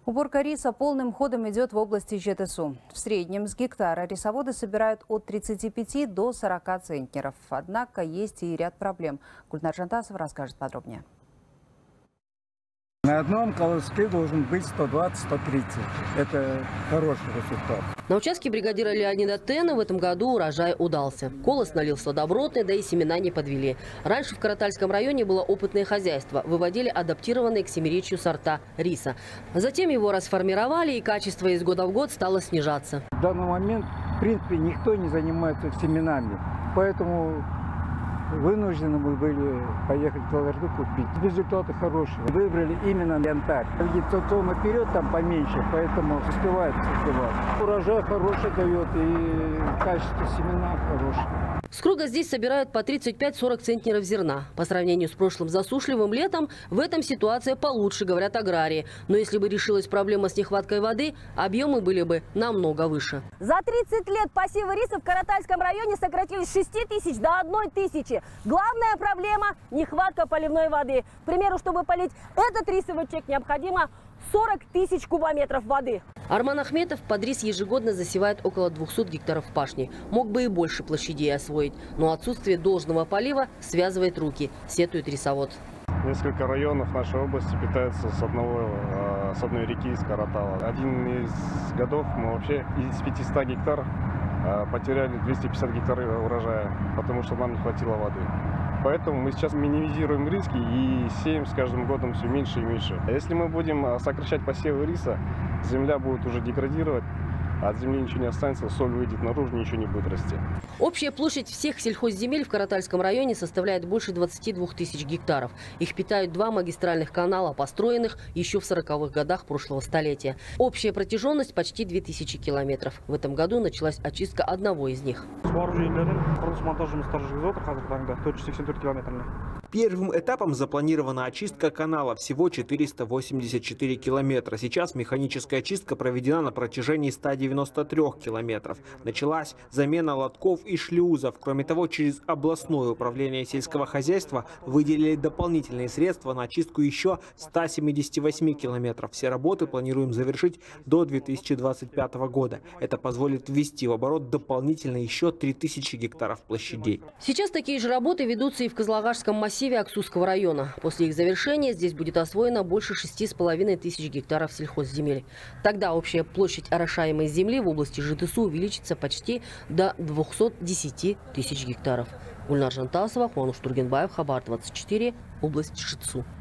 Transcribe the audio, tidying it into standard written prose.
Уборка риса полным ходом идет в области ЖТСУ. В среднем с гектара рисоводы собирают от 35 до 40 центнеров. Однако есть и ряд проблем. Гульнар Жантасов расскажет подробнее. На одном колоске должен быть 120-130. Это хороший результат. На участке бригадира Леонида Тена в этом году урожай удался. Колос налился добротный, да и семена не подвели. Раньше в Каратальском районе было опытное хозяйство. Выводили адаптированные к семиречью сорта риса. Затем его расформировали, и качество из года в год стало снижаться. В данный момент, в принципе, никто не занимается семенами. Поэтому вынуждены мы были поехать в Таларду купить. Результаты хорошие. Выбрали именно янтарь. Вегетационно период там поменьше, поэтому успевает создавать. Урожай хороший дает и качество семена хорошее. С круга здесь собирают по 35-40 центнеров зерна. По сравнению с прошлым засушливым летом, в этом ситуация получше, говорят аграрии. Но если бы решилась проблема с нехваткой воды, объемы были бы намного выше. За 30 лет посевы риса в Каратальском районе сократились с 6 тысяч до 1 тысячи. Главная проблема – нехватка поливной воды. К примеру, чтобы полить этот рисовый чек, необходимо 40 тысяч кубометров воды. Арман Ахметов под рис ежегодно засевает около 200 гектаров пашни. Мог бы и больше площадей освоить, но отсутствие должного полива связывает руки, сетует рисовод. Несколько районов нашей области питаются с одной реки, из Каратала. Один из годов мы вообще из 500 гектар потеряли 250 гектар урожая, потому что нам не хватило воды. Поэтому мы сейчас минимизируем риски и сеем с каждым годом все меньше и меньше. Если мы будем сокращать посевы риса, земля будет уже деградировать, а от земли ничего не останется, соль выйдет наружу, ничего не будет расти. Общая площадь всех сельхозземель в Каратальском районе составляет больше 22 тысяч гектаров. Их питают 2 магистральных канала, построенных еще в 40-х годах прошлого столетия. Общая протяженность почти 2000 километров. В этом году началась очистка одного из них. Первым этапом запланирована очистка канала, всего 484 километра. Сейчас механическая очистка проведена на протяжении 193 километров. Началась замена лотков и шлюзов. Кроме того, через областное управление сельского хозяйства выделили дополнительные средства на очистку еще 178 километров. Все работы планируем завершить до 2025 года. Это позволит ввести в оборот дополнительно еще 3000 гектаров площадей. Сейчас такие же работы ведутся и в Кызылагашском массиве Аксусского района. После их завершения здесь будет освоено больше 6500 гектаров сельхозземель. Тогда общая площадь орошаемой земли в области ЖТСУ увеличится почти до 210 тысяч гектаров. Гульнар Жантасова, Хуануш Тургенбаев, Хабар 24, область ЖТСУ.